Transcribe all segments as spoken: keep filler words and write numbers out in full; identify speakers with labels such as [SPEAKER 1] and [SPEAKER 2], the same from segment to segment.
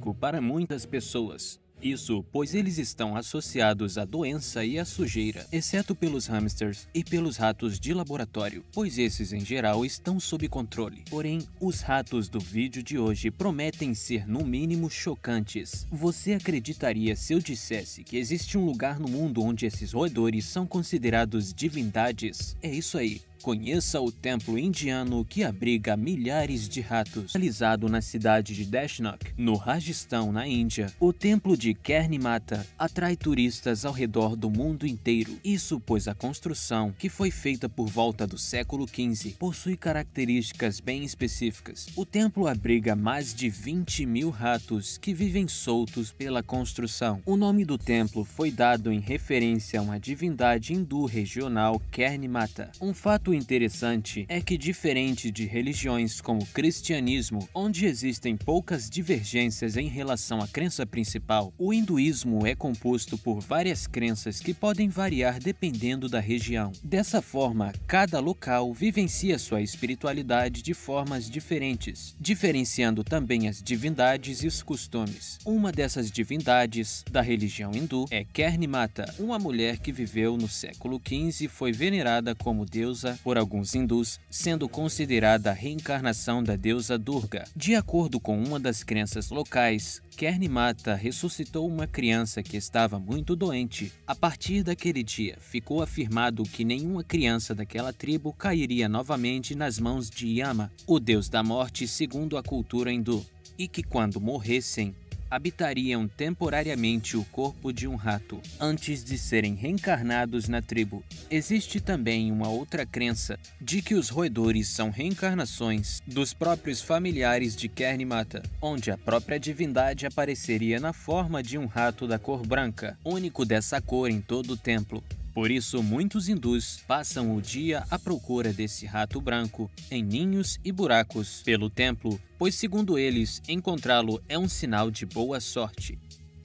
[SPEAKER 1] risco para muitas pessoas. Isso pois eles estão associados à doença e à sujeira, exceto pelos hamsters e pelos ratos de laboratório, pois esses em geral estão sob controle. Porém, os ratos do vídeo de hoje prometem ser no mínimo chocantes. Você acreditaria se eu dissesse que existe um lugar no mundo onde esses roedores são considerados divindades? É isso aí. Conheça o templo indiano que abriga milhares de ratos. Localizado na cidade de Dashnok, no Rajastão, na Índia, o templo de Kerni Mata atrai turistas ao redor do mundo inteiro. Isso pois a construção, que foi feita por volta do século quinze, possui características bem específicas. O templo abriga mais de vinte mil ratos que vivem soltos pela construção. O nome do templo foi dado em referência a uma divindade hindu regional Kerni Mata. Um fato interessante é que, diferente de religiões como o cristianismo, onde existem poucas divergências em relação à crença principal, o hinduísmo é composto por várias crenças que podem variar dependendo da região. Dessa forma, cada local vivencia sua espiritualidade de formas diferentes, diferenciando também as divindades e os costumes. Uma dessas divindades da religião hindu é Kerni Mata, uma mulher que viveu no século quinze e foi venerada como deusa por alguns hindus, sendo considerada a reencarnação da deusa Durga. De acordo com uma das crenças locais, Kerni Mata ressuscitou uma criança que estava muito doente. A partir daquele dia, ficou afirmado que nenhuma criança daquela tribo cairia novamente nas mãos de Yama, o deus da morte segundo a cultura hindu, e que quando morressem, habitariam temporariamente o corpo de um rato, antes de serem reencarnados na tribo. Existe também uma outra crença de que os roedores são reencarnações dos próprios familiares de Kerni Mata, onde a própria divindade apareceria na forma de um rato da cor branca, único dessa cor em todo o templo. Por isso, muitos hindus passam o dia à procura desse rato branco em ninhos e buracos pelo templo, pois segundo eles, encontrá-lo é um sinal de boa sorte.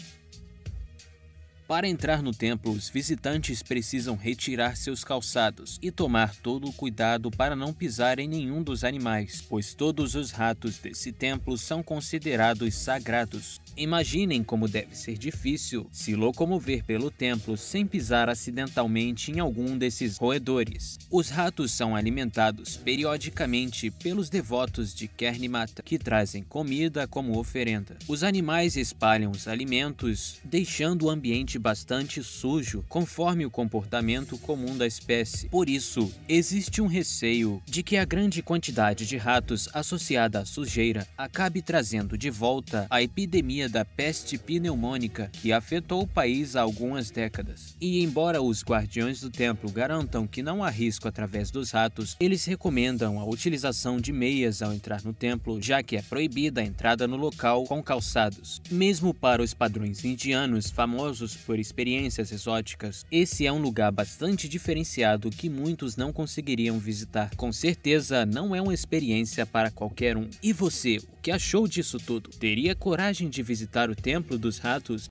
[SPEAKER 1] Para entrar no templo, os visitantes precisam retirar seus calçados e tomar todo o cuidado para não pisar em nenhum dos animais, pois todos os ratos desse templo são considerados sagrados. Imaginem como deve ser difícil se locomover pelo templo sem pisar acidentalmente em algum desses roedores. Os ratos são alimentados periodicamente pelos devotos de Kerni Mata, que trazem comida como oferenda. Os animais espalham os alimentos, deixando o ambiente bastante sujo, conforme o comportamento comum da espécie. Por isso, existe um receio de que a grande quantidade de ratos associada à sujeira acabe trazendo de volta a epidemia da peste pneumônica que afetou o país há algumas décadas. E embora os guardiões do templo garantam que não há risco através dos ratos, eles recomendam a utilização de meias ao entrar no templo, já que é proibida a entrada no local com calçados. Mesmo para os padrões indianos famosos por experiências exóticas, esse é um lugar bastante diferenciado que muitos não conseguiriam visitar. Com certeza não é uma experiência para qualquer um. E você, o que achou disso tudo? Teria coragem de visitar o Templo dos Ratos?